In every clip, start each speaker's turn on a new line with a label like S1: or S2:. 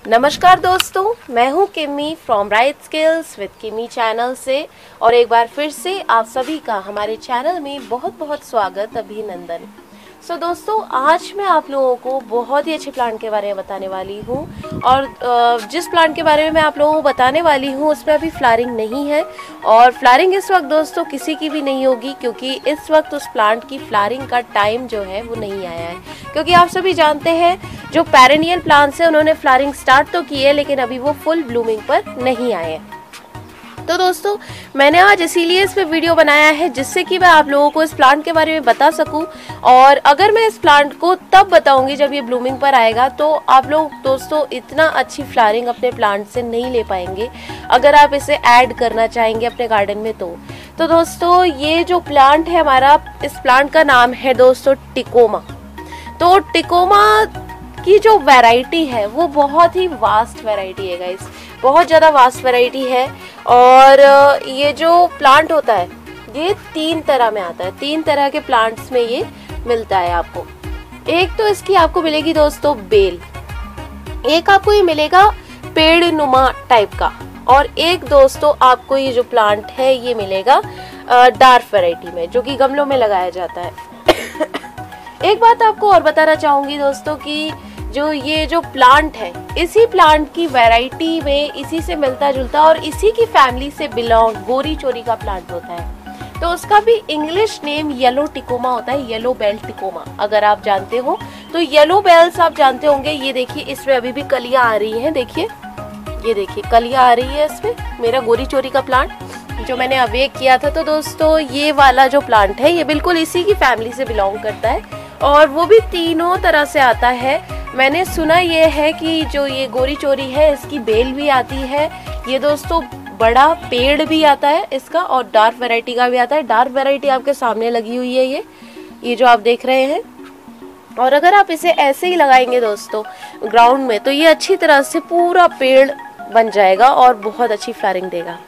S1: नमस्कार दोस्तों, मैं हूं Kimi from Right Skills with Kimi channel से और एक बार फिर से आप सभी का हमारे चैनल में बहुत बहुत स्वागत, अभिनंदन। दोस्तों, आज मैं आप लोगों को बहुत ही अच्छे प्लांट के बारे में बताने वाली हूं और जिस प्लांट के बारे में मैं आप लोगों को बताने वाली हूं उसमें अभी फ्लावरिंग नहीं है और फ्लावरिंग इस वक्त दोस्तों किसी की भी नहीं होगी, क्योंकि इस वक्त उस प्लांट की फ्लावरिंग का टाइम जो है वो नहीं आया है। क्योंकि आप सभी जानते हैं जो पेरेनियल प्लांट्स है उन्होंने फ्लावरिंग स्टार्ट तो की है, लेकिन अभी वो फुल ब्लूमिंग पर नहीं आए हैं। तो दोस्तों, मैंने आज इसीलिए इस पे वीडियो बनाया है जिससे कि मैं आप लोगों को इस प्लांट के बारे में बता सकूं। और अगर मैं इस प्लांट को तब बताऊंगी जब ये ब्लूमिंग पर आएगा, तो आप लोग दोस्तों इतना अच्छी फ्लावरिंग अपने प्लांट से नहीं ले पाएंगे अगर आप इसे ऐड करना चाहेंगे अपने गार्डन में। तो दोस्तों, ये जो प्लांट है हमारा, इस प्लांट का नाम है दोस्तों टिकोमा। तो टिकोमा की जो वैरायटी है वो बहुत ही वास्ट वैरायटी है गाइस, बहुत ज़्यादा वास्ट वैरायटी है। और ये जो प्लांट होता है ये 3 तरह में आता है, 3 तरह के प्लांट्स में ये मिलता है आपको। एक तो इसकी आपको मिलेगी दोस्तों बेल, एक आपको ये मिलेगा पेड़ नुमा टाइप का, और एक दोस्तों आपको ये जो प्लांट है ये मिलेगा डार्क वैरायटी में, जो कि गमलों में लगाया जाता है। एक बात आपको और बताना चाहूंगी दोस्तों कि ये जो प्लांट है, इसी प्लांट की वैरायटी में इसी से मिलता जुलता और इसी की फैमिली से बिलोंग गोरी चोरी का प्लांट होता है। तो उसका भी इंग्लिश नेम येलो टिकोमा होता है, येलो बेल टिकोमा अगर आप जानते हो। तो येलो बेल्स आप जानते होंगे, ये देखिए इसमें अभी भी कलियां आ रही हैं, देखिए ये देखिए कलियां आ रही है इसमें, मेरा गोरी चोरी का प्लांट जो मैंने अवेक किया था। तो दोस्तों, ये वाला जो प्लांट है ये बिल्कुल इसी की फैमिली से बिलोंग करता है और वो भी तीनों तरह से आता है। मैंने सुना ये है कि जो ये गोरी चोरी है इसकी बेल भी आती है, ये दोस्तों बड़ा पेड़ भी आता है इसका, और डार्क वैरायटी का भी आता है। डार्क वैरायटी आपके सामने लगी हुई है ये जो आप देख रहे हैं। और अगर आप इसे ऐसे ही लगाएंगे दोस्तों ग्राउंड में, तो ये अच्छी तरह से पूरा पेड़ बन जाएगा और बहुत अच्छी फ्लावरिंग देगा।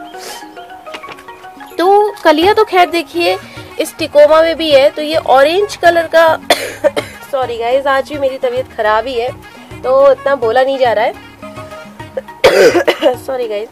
S1: तो कलियां तो खैर देखिए इस टिकोमा में भी है। तो ये ऑरेंज कलर का सॉरी गाइस, आज भी मेरी तबीयत खराब ही है तो इतना बोला नहीं जा रहा है। Sorry guys.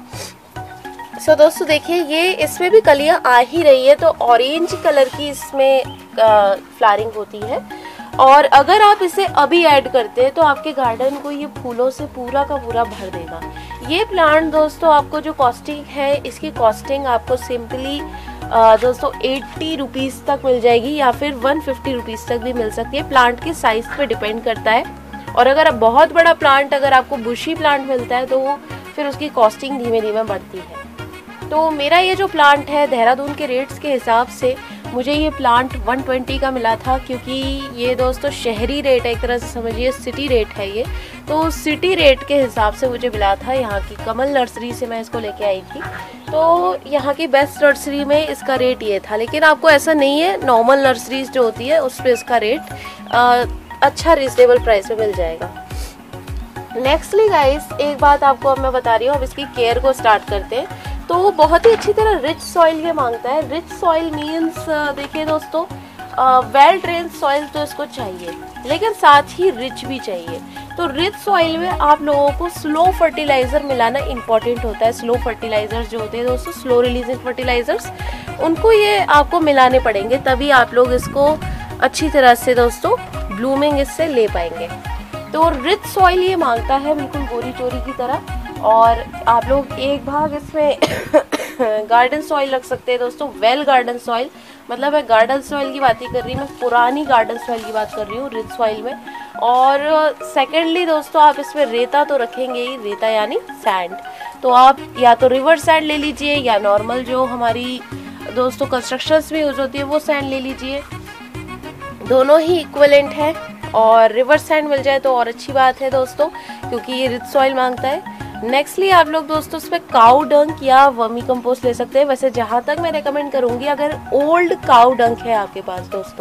S1: दोस्तों देखिए, ये इसमें भी कलियां आ ही रही है, तो ऑरेंज कलर की इसमें फ्लावरिंग होती है। और अगर आप इसे अभी ऐड करते हैं तो आपके गार्डन को ये फूलों से पूरा का पूरा भर देगा। ये प्लांट दोस्तों आपको जो कॉस्टिंग है, इसकी कॉस्टिंग आपको सिंपली दोस्तों 80 रुपीज़ तक मिल जाएगी या फिर 150 रुपीज़ तक भी मिल सकती है। प्लांट के साइज पे डिपेंड करता है। और अगर बहुत बड़ा प्लांट, अगर आपको बुशी प्लांट मिलता है तो वो फिर उसकी कॉस्टिंग धीमे धीमे बढ़ती है। तो मेरा ये जो प्लांट है देहरादून के रेट्स के हिसाब से मुझे ये प्लांट 120 का मिला था, क्योंकि ये दोस्तों शहरी रेट है, एक तरह से समझिए सिटी रेट है ये। तो सिटी रेट के हिसाब से मुझे मिला था। यहाँ की कमल नर्सरी से मैं इसको लेके आई थी, तो यहाँ की बेस्ट नर्सरी में इसका रेट ये था। लेकिन आपको ऐसा नहीं है, नॉर्मल नर्सरीज जो होती है उस पर इसका रेट अच्छा रिजनेबल प्राइस में मिल जाएगा। नेक्स्टली गाइस, एक बात आपको अब मैं बता रही हूँ, अब इसकी केयर को स्टार्ट करते हैं। तो वो बहुत ही अच्छी तरह रिच सॉइल ये मांगता है। रिच सॉइल मीन्स देखिए दोस्तों, वेल ड्रेन सॉइल तो इसको चाहिए, लेकिन साथ ही रिच भी चाहिए। तो रिच सॉइल में आप लोगों को स्लो फर्टिलाइजर मिलाना इंपॉर्टेंट होता है। स्लो फर्टिलाइजर्स जो होते हैं दोस्तों, स्लो रिलीजिंग फर्टिलाइजर्स, उनको ये आपको मिलाने पड़ेंगे, तभी आप लोग इसको अच्छी तरह से दोस्तों ब्लूमिंग इससे ले पाएंगे। तो रिच सॉइल ये मांगता है बिल्कुल गोरी चोरी की तरह। और आप लोग एक भाग इसमें गार्डन सॉइल रख सकते हैं दोस्तों, वेल गार्डन सॉइल, मतलब मैं गार्डन सॉइल की बात ही कर रही हूँ, मैं पुरानी गार्डन सॉइल की बात कर रही हूँ रिच सॉइल में। और सेकेंडली दोस्तों, आप इसमें रेता तो रखेंगे ही, रेता यानी सैंड। तो आप या तो रिवर सैंड ले लीजिए या नॉर्मल जो हमारी दोस्तों कंस्ट्रक्शंस में यूज होती है वो सैंड ले लीजिए, दोनों ही इक्विवेलेंट है। और रिवर सैंड मिल जाए तो और अच्छी बात है दोस्तों, क्योंकि ये रिच सॉइल मांगता है। नेक्स्टली आप लोग दोस्तों इसमें काऊ डंक या वर्मी कंपोस्ट ले सकते हैं। वैसे जहां तक मैं रेकमेंड करूंगी, अगर ओल्ड काऊ डंक है आपके पास दोस्तों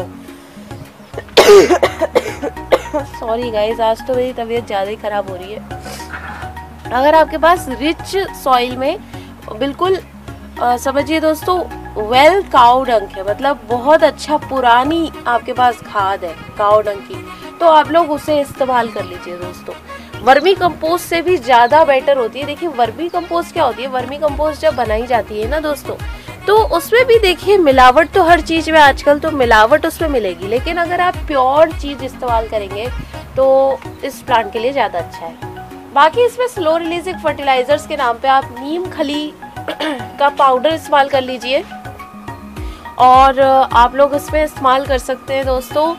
S1: सॉरी गाइस, आज तो मेरी तबीयत ज़्यादा ही खराब हो रही है। अगर आपके पास रिच सॉइल में बिल्कुल समझिए दोस्तों वेल काऊ डंक है, मतलब बहुत अच्छा पुरानी आपके पास खाद है काऊ डंक की, तो आप लोग उसे इस्तेमाल कर लीजिए दोस्तों। वर्मी कंपोस्ट से भी ज़्यादा बेटर होती है। देखिए वर्मी कंपोस्ट क्या होती है, वर्मी कंपोस्ट जब बनाई जाती है ना दोस्तों, तो उसमें भी देखिए मिलावट तो हर चीज़ में आजकल तो मिलावट उसमें मिलेगी, लेकिन अगर आप प्योर चीज़ इस्तेमाल करेंगे तो इस प्लांट के लिए ज़्यादा अच्छा है। बाकी इसमें स्लो रिलीजिंग फर्टिलाइजर्स के नाम पे आप नीम खली का पाउडर इस्तेमाल कर लीजिए, और आप लोग इसमें इस्तेमाल कर सकते हैं दोस्तों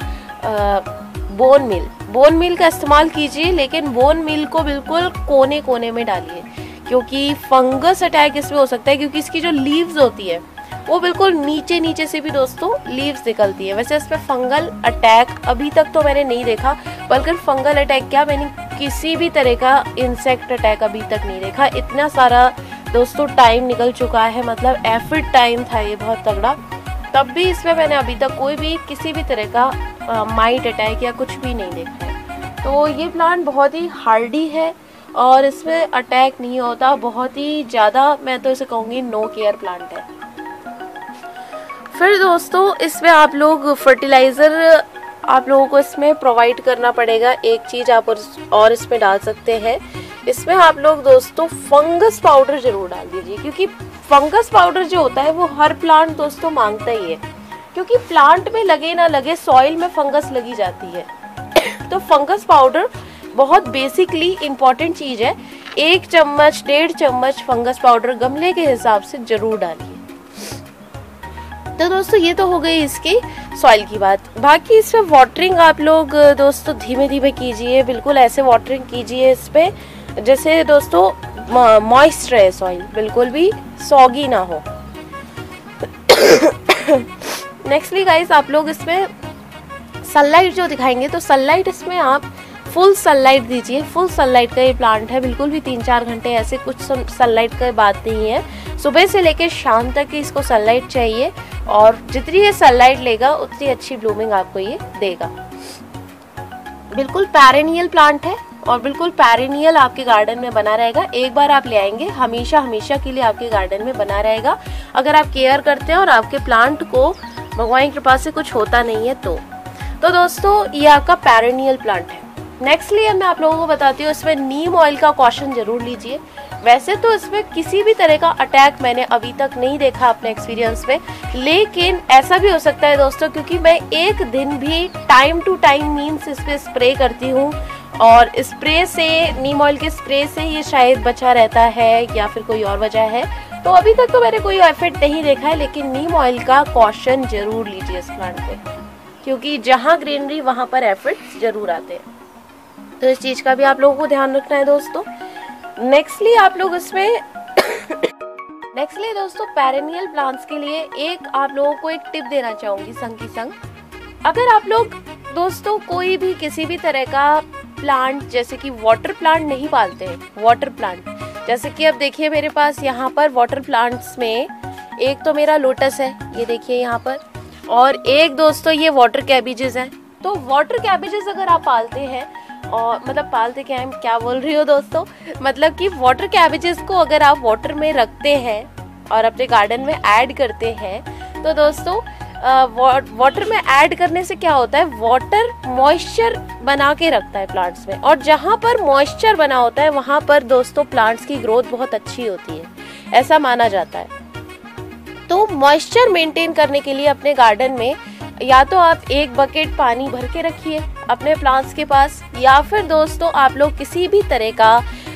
S1: बोन मील का इस्तेमाल कीजिए, लेकिन बोन मील को बिल्कुल कोने कोने में डालिए, क्योंकि फंगस अटैक इसमें हो सकता है, क्योंकि इसकी जो लीव्स होती है वो बिल्कुल नीचे नीचे से भी दोस्तों लीव्स निकलती है। वैसे इसमें फंगल अटैक अभी तक तो मैंने नहीं देखा, बल्कि फंगल अटैक क्या, मैंने किसी भी तरह का इंसेक्ट अटैक अभी तक नहीं देखा। इतना सारा दोस्तों टाइम निकल चुका है, मतलब एफर्ट टाइम था ये बहुत तगड़ा, तब भी इसमें मैंने अभी तक कोई भी किसी भी तरह का माइट अटैक या कुछ भी नहीं देखा है। तो ये प्लांट बहुत ही हार्डी है और इसमें अटैक नहीं होता, बहुत ही ज़्यादा मैं तो इसे कहूँगी नो केयर प्लांट है। फिर दोस्तों इसमें आप लोग फर्टिलाइज़र आप लोगों को इसमें प्रोवाइड करना पड़ेगा। एक चीज़ आप और इसमें डाल सकते हैं, इसमें आप लोग दोस्तों फंगस पाउडर जरूर डाल दीजिए, क्योंकि फंगस पाउडर जो होता है वो हर प्लांट दोस्तों मांगता ही है, क्योंकि प्लांट में लगे ना लगे सॉइल में फंगस लगी जाती है। तो फंगस पाउडर बहुत बेसिकली इम्पॉर्टेंट चीज़ है। 1 चम्मच 1.5 चम्मच फंगस पाउडर गमले के हिसाब से जरूर डालिए। तो दोस्तों ये तो हो गई इसकी सॉइल की बात। बाकी इसमें वाटरिंग आप लोग दोस्तों धीमे धीमे कीजिए, बिल्कुल ऐसे वाटरिंग कीजिए इस पे जैसे दोस्तों मॉइस्चर है सॉइल, बिल्कुल भी सॉगी ना हो। नेक्स्टली गाइस आप लोग इसमें सनलाइट जो दिखाएंगे, तो सनलाइट इसमें आप फुल सनलाइट दीजिए। फुल सनलाइट का ये प्लांट है, बिल्कुल भी 3-4 घंटे ऐसे कुछ सनलाइट का बात नहीं है, सुबह से लेकर शाम तक ही इसको सनलाइट चाहिए, और जितनी ये सनलाइट लेगा उतनी अच्छी ब्लूमिंग आपको ये देगा। बिल्कुल पेरेनियल प्लांट है और बिल्कुल पेरेनियल आपके गार्डन में बना रहेगा। एक बार आप ले आएंगे हमेशा हमेशा के लिए आपके गार्डन में बना रहेगा, अगर आप केयर करते हैं और आपके प्लांट को भगवान की कृपा से कुछ होता नहीं है तो दोस्तों ये आपका पेरेनियल प्लांट है। नेक्स्टली मैं आप लोगों को बताती हूँ, इसमें नीम ऑयल का कॉशन जरूर लीजिए। वैसे तो इसमें किसी भी तरह का अटैक मैंने अभी तक नहीं देखा अपने एक्सपीरियंस में, लेकिन ऐसा भी हो सकता है दोस्तों, क्योंकि मैं एक दिन भी टाइम टू टाइम मीन्स इस पे स्प्रे करती हूँ, और स्प्रे से नीम ऑयल के स्प्रे से ये शायद बचा रहता है या फिर कोई और वजह है, तो अभी तक तो मैंने कोई इफेक्ट नहीं देखा है। लेकिन नीम ऑयल का कॉशन जरूर लीजिए इस प्लांट पे, क्योंकि जहाँ ग्रीनरी वहाँ पर एफर्ट्स जरूर आते हैं, तो इस चीज़ का भी आप लोगों को ध्यान रखना है दोस्तों। नेक्स्टली आप लोग इसमें नेक्स्टली दोस्तों पेरेनियल प्लांट्स के लिए एक आप लोगों को एक टिप देना चाहूँगी संग की संग। अगर आप लोग दोस्तों कोई भी किसी भी तरह का प्लांट जैसे कि वाटर प्लांट नहीं पालते हैं, वाटर प्लांट जैसे कि अब देखिए मेरे पास यहाँ पर वाटर प्लांट्स में एक तो मेरा लोटस है, ये देखिए यहाँ पर, और एक दोस्तों ये वाटर कैबेजेस हैं। तो वाटर कैबेजेस अगर आप पालते हैं, और मतलब पालते क्या है, क्या बोल रही हो दोस्तों, मतलब कि वाटर कैबेजेस को अगर आप वाटर में रखते हैं और अपने गार्डन में ऐड करते हैं, तो दोस्तों वाटर में ऐड करने से क्या होता है, वाटर मॉइस्चर बना के रखता है प्लांट्स में, और जहाँ पर मॉइस्चर बना होता है वहाँ पर दोस्तों प्लांट्स की ग्रोथ बहुत अच्छी होती है, ऐसा माना जाता है। तो मॉइस्चर मेंटेन करने के लिए अपने गार्डन में या तो आप 1 बकेट पानी भर के रखिए अपने प्लांट्स के पास, या फिर दोस्तों आप लोग किसी भी तरह का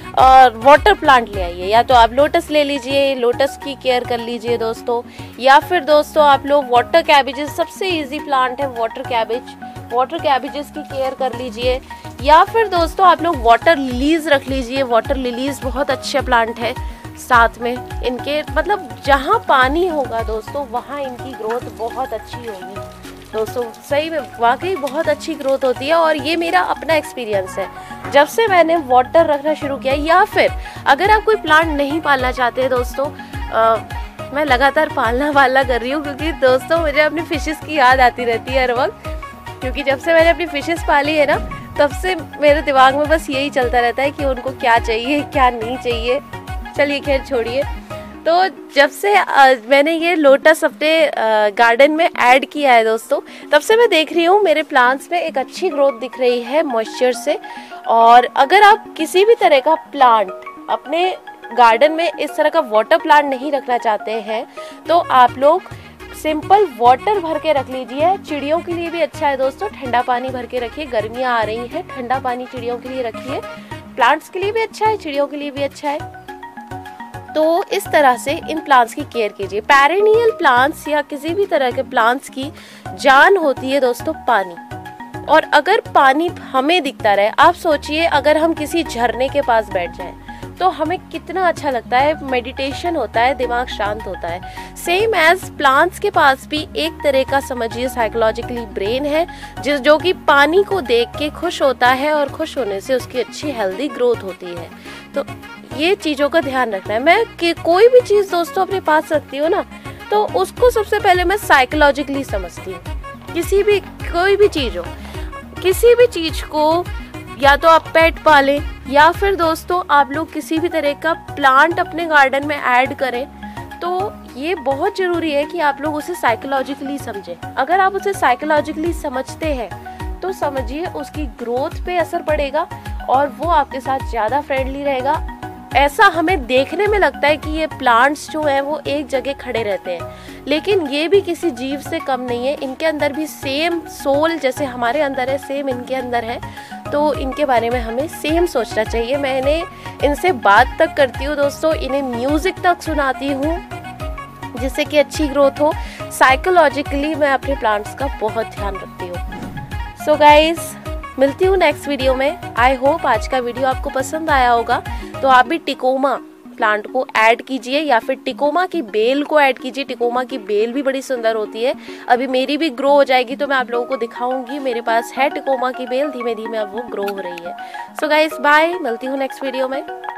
S1: वाटर प्लांट ले आइए, या तो आप लोटस ले लीजिए, लोटस की केयर कर लीजिए दोस्तों, या फिर दोस्तों आप लोग वाटर कैबेजेस, सबसे इजी प्लांट है वाटर कैबेज, वाटर कैबेजेस की केयर कर लीजिए, या फिर दोस्तों आप लोग वाटर लिलीज रख लीजिए। वाटर लिलीज बहुत अच्छे प्लांट है, साथ में इनके मतलब जहाँ पानी होगा दोस्तों वहाँ इनकी ग्रोथ बहुत अच्छी होगी दोस्तों, सही में वाकई बहुत अच्छी ग्रोथ होती है। और ये मेरा अपना एक्सपीरियंस है, जब से मैंने वाटर रखना शुरू किया। या फिर अगर आप कोई प्लांट नहीं पालना चाहते दोस्तों, मैं लगातार पालना कर रही हूँ, क्योंकि दोस्तों मुझे अपनी फिशेस की याद आती रहती है हर वक्त, क्योंकि जब से मैंने अपनी फिशेस पाली है ना, तब से मेरे दिमाग में बस यही चलता रहता है कि उनको क्या चाहिए क्या नहीं चाहिए। चलिए खैर छोड़िए। तो जब से मैंने ये लोटस अपने गार्डन में ऐड किया है दोस्तों, तब से मैं देख रही हूँ मेरे प्लांट्स में एक अच्छी ग्रोथ दिख रही है मॉइस्चर से। और अगर आप किसी भी तरह का प्लांट अपने गार्डन में इस तरह का वाटर प्लांट नहीं रखना चाहते हैं तो आप लोग सिंपल वाटर भर के रख लीजिए। चिड़ियों के लिए भी अच्छा है दोस्तों, ठंडा पानी भर के रखिए। गर्मियाँ आ रही हैं, ठंडा पानी चिड़ियों के लिए रखिए। प्लांट्स के लिए भी अच्छा है, चिड़ियों के लिए भी अच्छा है। तो इस तरह से इन प्लांट्स की केयर कीजिए। पेरेनियल प्लांट्स या किसी भी तरह के प्लांट्स की जान होती है दोस्तों पानी। और अगर पानी हमें दिखता रहे, आप सोचिए अगर हम किसी झरने के पास बैठ जाएं तो हमें कितना अच्छा लगता है, मेडिटेशन होता है, दिमाग शांत होता है। सेम एज प्लांट्स के पास भी एक तरह का समझिए साइकोलॉजिकली ब्रेन है जो कि पानी को देख के खुश होता है और खुश होने से उसकी अच्छी हेल्दी ग्रोथ होती है। तो ये चीज़ों का ध्यान रखना है। मैं कि कोई भी चीज़ दोस्तों अपने पास रखती हूँ ना तो उसको सबसे पहले मैं साइकोलॉजिकली समझती हूँ। कोई भी चीज़ हो, किसी भी चीज़ को या तो आप पेट पालें या फिर दोस्तों आप लोग किसी भी तरह का प्लांट अपने गार्डन में ऐड करें, तो ये बहुत ज़रूरी है कि आप लोग उसे साइकोलॉजिकली समझें। अगर आप उसे साइकोलॉजिकली समझते हैं तो समझिए उसकी ग्रोथ पे असर पड़ेगा और वो आपके साथ ज़्यादा फ्रेंडली रहेगा। ऐसा हमें देखने में लगता है कि ये प्लांट्स जो हैं वो एक जगह खड़े रहते हैं, लेकिन ये भी किसी जीव से कम नहीं है। इनके अंदर भी सेम सोल जैसे हमारे अंदर है, सेम इनके अंदर है। तो इनके बारे में हमें सेम सोचना चाहिए। मैं इनसे बात तक करती हूँ दोस्तों, इन्हें म्यूज़िक तक सुनाती हूँ जिससे कि अच्छी ग्रोथ हो। साइकोलॉजिकली मैं अपने प्लांट्स का बहुत ध्यान रखती हूँ। सो गाइज, मिलती हूँ नेक्स्ट वीडियो में। आई होप आज का वीडियो आपको पसंद आया होगा। तो आप भी टिकोमा प्लांट को ऐड कीजिए या फिर टिकोमा की बेल को ऐड कीजिए। टिकोमा की बेल भी बड़ी सुंदर होती है। अभी मेरी भी ग्रो हो जाएगी तो मैं आप लोगों को दिखाऊंगी। मेरे पास है टिकोमा की बेल, धीमे धीमे अब वो ग्रो हो रही है। सो गाइस बाय, मिलती हूँ नेक्स्ट वीडियो में।